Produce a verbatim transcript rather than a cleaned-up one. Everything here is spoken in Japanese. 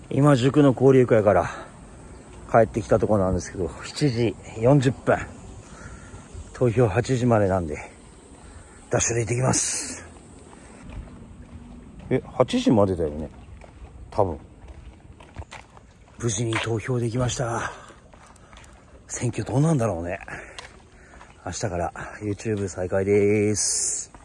今塾の交流会から帰ってきたところなんですけど、しちじよんじゅっぷん、投票はちじまでなんでダッシュで行ってきます。え、はちじまでだよね、多分。無事に投票できました。選挙どうなんだろうね。明日から YouTube 再開です。